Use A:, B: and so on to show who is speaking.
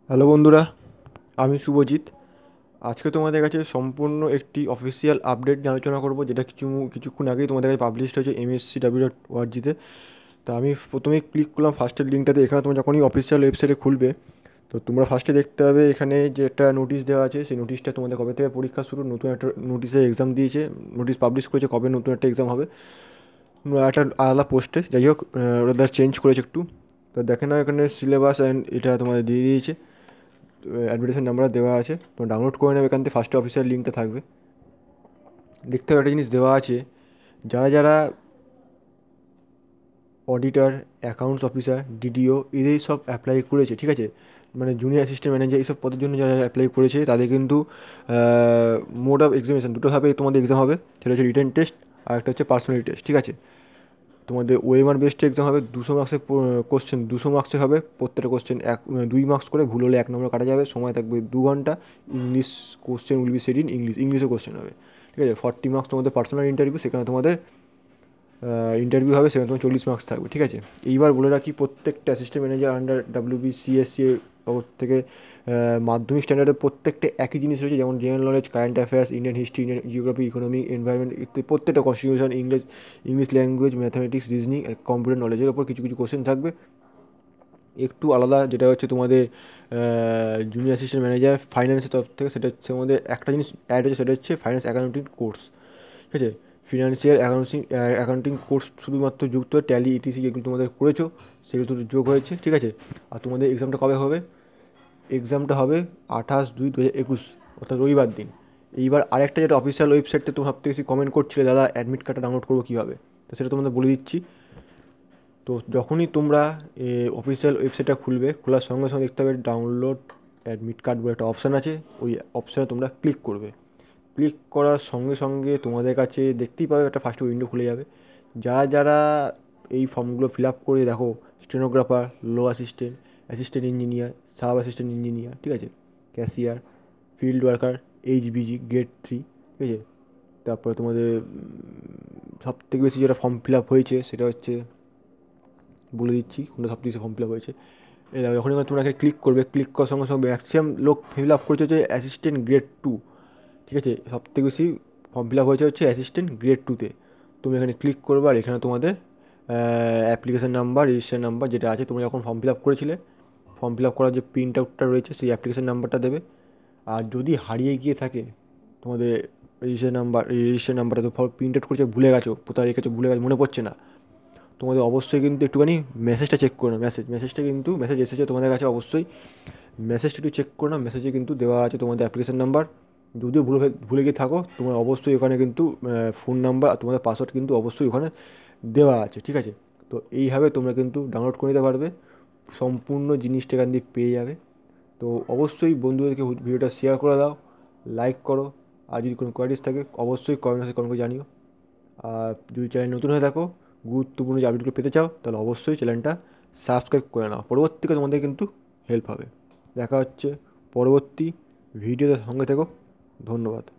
A: Hello বন্ধুরা, আমি শুভজিৎ। আজকে তোমাদের কাছে সম্পূর্ণ একটি অফিসিয়াল আপডেট নিয়ে আলোচনা করব, যেটা কিছুক্ষণ আগেই তোমাদের কাছে পাবলিশড হয়েছে mscw.org-তে। তো আমি প্রথমেই ক্লিক করলাম ফার্স্টের লিঙ্কটাতে। এখানে তোমরা যখনই অফিসিয়াল ওয়েবসাইটে খুলবে, তো তোমরা ফার্স্টে দেখতে পাবে এখানে যে একটা নোটিশ দেওয়া আছে। সেই নোটিশটা তোমাদের কবে থেকে পরীক্ষা শুরু, নতুন একটা নোটিশে এক্সাম দিয়েছে, নোটিশ পাবলিশ করেছে কবে নতুন একটা এক্সাম হবে, একটা আলাদা পোস্টে। যাই হোক, ওটা চেঞ্জ করেছে একটু। তো দেখে না, এখানে সিলেবাস অ্যান্ড এটা তোমাদের দিয়ে দিয়েছে, অ্যাডভার্টাইজমেন্ট নাম্বার দেওয়া আছে। তো ডাউনলোড করে নেবে, এখান থেকে ফার্স্টে অফিসিয়াল লিঙ্কটা থাকবে। দেখতে হবে একটা জিনিস দেওয়া আছে, যারা যারা অডিটর, অ্যাকাউন্টস অফিসার, ডিডিও এদের সব অ্যাপ্লাই করেছে, ঠিক আছে, মানে জুনিয়র অ্যাসিস্ট্যান্ট ম্যানেজার এইসব পদের জন্য যারা অ্যাপ্লাই করেছে তাদের কিন্তু মোড অফ এক্সামিনেশন দুটো ভাবে তোমাদের এক্সাম হবে। সেটা হচ্ছে রিটেন টেস্ট, আর একটা হচ্ছে পার্সোনালিটি টেস্ট, ঠিক আছে। তোমাদের ওএমআর বেসড এক্সাম হবে, 200 মার্কসের কোশ্চেন, 200 মার্কসের হবে। প্রত্যেকটা কোশ্চেন 2 মার্কস করে, ভুল হলে 1 নম্বর কাটা যাবে। সময় থাকবে 2 ঘন্টা। English question will be said in English, ইংলিশে কোশ্চেন হবে, ঠিক আছে। 40 মার্কস তোমাদের পার্সোনাল ইন্টারভিউ, সেখানে তোমাদের ইন্টারভিউ হবে, সেখানে তোমার 40 মার্কস থাকবে, ঠিক আছে। এইবার বলে রাখি, প্রত্যেকটা অ্যাসিস্ট্যান্ট ম্যানেজার আন্ডার WBCSC ওর থেকে মাধ্যমিক স্ট্যান্ডার্ডের প্রত্যেকটা একই জিনিস রয়েছে, যেমন general knowledge, current affairs, Indian history, Indian geography, economy, environment ইত্যাদি। প্রত্যেকটা constitution, English language, mathematics, reasoning, computer নলেজের ওপর কিছু কিছু কোশ্চেন থাকবে। একটু আলাদা যেটা হচ্ছে তোমাদের জুনিয়র অ্যাসিস্ট্যান্ট ম্যানেজার ফাইন্যান্সের তরফ থেকে, সেটা হচ্ছে আমাদের একটা জিনিস অ্যাড হচ্ছে, সেটা হচ্ছে ফাইন্যান্স অ্যাকাউন্টিং কোর্স, ঠিক আছে। ফিনান্সিয়াল অ্যাকাউন্টিং কোর্স শুধুমাত্র যুক্ত ট্যালি ইটিসি যেগুলো তোমাদের করেছো সেগুলো যোগ হয়েছে, ঠিক আছে। আর তোমাদের এক্সামটা কবে হবে? এক্সামটা হবে 28/2/2021, অর্থাৎ রবিবার দিন। এইবার আরেকটা যেটা অফিসিয়াল ওয়েবসাইটে তুমি সবথেকে বেশি কমেন্ট করছিলে, দাদা অ্যাডমিট কার্ডটা ডাউনলোড করবো কীভাবে, তো সেটা তোমাদের বলে দিচ্ছি। তো যখনই তোমরা অফিসিয়াল ওয়েবসাইটটা খুলবে, খোলার সঙ্গে সঙ্গে দেখতে হবে ডাউনলোড অ্যাডমিট কার্ড বলে একটা অপশান আছে। ওই অপশানে তোমরা ক্লিক করবে। ক্লিক করার সঙ্গে সঙ্গে তোমাদের কাছে দেখতেই পাবে একটা ফার্স্ট উইন্ডো খুলে যাবে। যারা যারা এই ফর্মগুলো ফিল আপ করে, দেখো, stenographer, law assistant, assistant engineer, sub assistant engineer, ঠিক আছে, cashier, field worker, HBG grade 3, ঠিক আছে। তারপরে তোমাদের সবথেকে বেশি যেটা ফর্ম ফিল আপ হয়েছে সেটা হচ্ছে, বলে দিচ্ছি কোনটা সবথেকে বেশি ফর্ম ফিল আপ হয়েছে। এই দেখো, যখনই তোমরা এখানে ক্লিক করবে, ক্লিক করার সঙ্গে সঙ্গে ম্যাক্সিমাম লোক ফিল আপ করেছে হচ্ছে অ্যাসিস্ট্যান্ট গ্রেড 2, ঠিক আছে। সবথেকে বেশি ফর্ম ফিল আপ হয়েছে হচ্ছে অ্যাসিস্ট্যান্ট গ্রেড 2-তে। তুমি এখানে ক্লিক করবে, আর এখানে তোমাদের অ্যাপ্লিকেশান নাম্বার, রেজিস্ট্রেশন নাম্বার যেটা আছে, তোমরা যখন ফর্ম ফিল আপ করেছিলে, ফর্ম ফিল আপ করার যে প্রিন্ট আউটটা রয়েছে সেই অ্যাপ্লিকেশান নাম্বারটা দেবে। আর যদি হারিয়ে গিয়ে থাকে তোমাদের রেজিস্ট্রেশন নাম্বারটা, তো প্রিন্ট আউট করেছে ভুলে গেছো, কোথায় রেখেছো ভুলে গেছো, মনে পড়ছে না, তোমাদের অবশ্যই কিন্তু একটুখানি মেসেজটা চেক করে নাও। মেসেজটা কিন্তু মেসেজ এসেছে তোমাদের কাছে, অবশ্যই মেসেজটা একটু চেক করে নাও। মেসেজে কিন্তু দেওয়া আছে তোমাদের অ্যাপ্লিকেশান নাম্বার। যদিও ভুলে গিয়ে থাকো, তোমার অবশ্যই ওখানে কিন্তু ফোন নাম্বার আর তোমাদের পাসওয়ার্ড কিন্তু অবশ্যই ওখানে দেওয়া আছে, ঠিক আছে। তো এইভাবে তোমরা কিন্তু ডাউনলোড করে নিতে পারবে, সম্পূর্ণ জিনিসটা এখান দিয়ে পেয়ে যাবে। তো অবশ্যই বন্ধুদেরকে ভিডিওটা শেয়ার করে দাও, লাইক করো। আর যদি কোনো কোয়ারিজ থাকে অবশ্যই কমেন্ট করে জানিও। আর যদি চ্যানেল নতুন হয়ে থাকো, গুরুত্বপূর্ণ যে আপডেটগুলো পেতে চাও, তাহলে অবশ্যই চ্যানেলটা সাবস্ক্রাইব করে নাও। পরবর্তীকালে তোমাদের কিন্তু হেল্প হবে। দেখা হচ্ছে পরবর্তী ভিডিওতে, সঙ্গে থেকো। ধন্যবাদ।